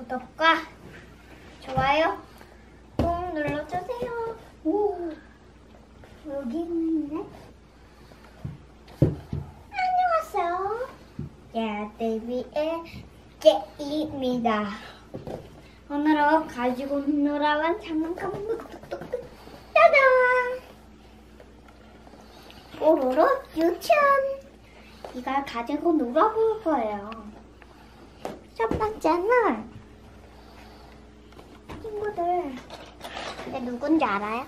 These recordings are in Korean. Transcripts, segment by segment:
구독과 좋아요 꼭 눌러주세요. 오, 여기 있네. 안녕하세요. 야대비의 제이입니다. 오늘은 가지고 놀아본 장난감 뚝뚝뚝뚝 짜잔! 뽀로로 유치원! 이걸 가지고 놀아볼 거예요. 첫 번째는 친구들, 이게 누군지 알아요?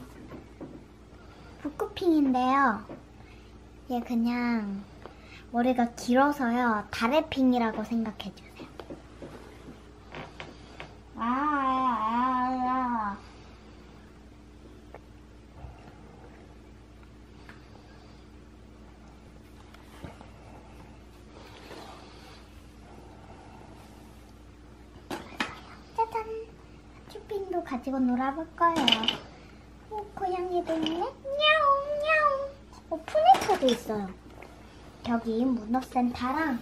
북극핑인데요. 얘 그냥 머리가 길어서요. 다래핑이라고 생각해주세요. 짜잔! 쭈핑도 가지고 놀아볼 거예요. 고양이도 있네? 냐옹 냐옹. 푸니터도 있어요. 여기 문어센터랑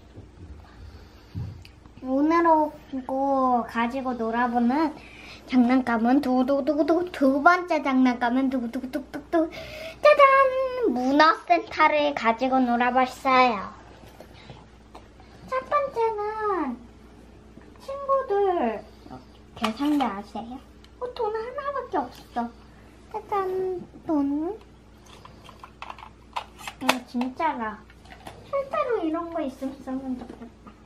오늘 오고 가지고 놀아보는 장난감은 두두두두. 두 번째 장난감은 두두두두두. 짜잔! 문어센터를 가지고 놀아봤어요. 첫 번째는 친구들 계산기 아세요? 돈 하나밖에 없어. 짜잔! 돈. 진짜라. 실제로 이런 거 있으면 좋겠다.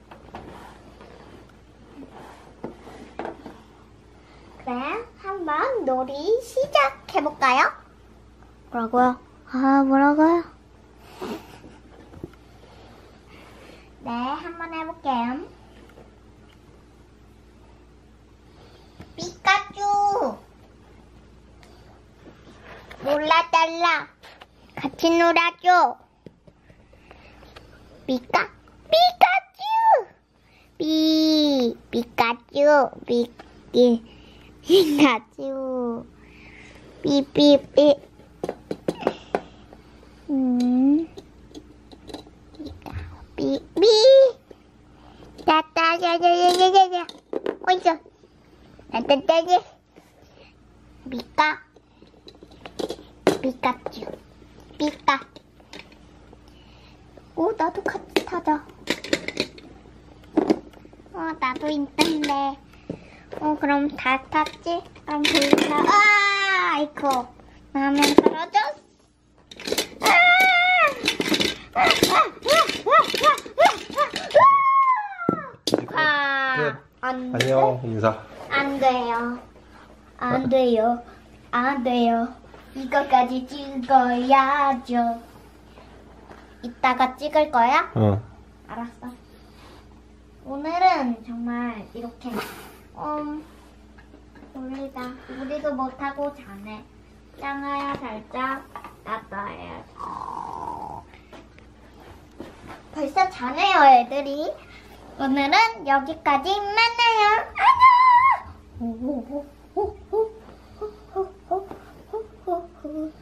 그래, 한번 놀이 시작해볼까요? 뭐라고요? 뭐라고요? 네, 한번 해볼게요. 피카츄! 놀아달라! 같이 놀아줘! 피카츄! 피카츄! 피카츄! 삐삐삐! 삐삐! 야야야야야야야! 어이구! 따따따따! 피카츄! 피카! 나도 같이 타자. 나도 있던데. 그럼 다 탔지? 그럼 보이나? 아이고. 화면 떨어졌어. 안 돼. 안녕, 인사. 안 돼요. 안 돼요. 안 돼요. 이거까지 찍어야죠. 이따가 찍을 거야? 응. 알았어. 오늘은 정말 이렇게 우리도 못하고 자네. 짱아야 살짝 놔둬야. 벌써 자네요 애들이. 오늘은 여기까지 만나요. 안녕.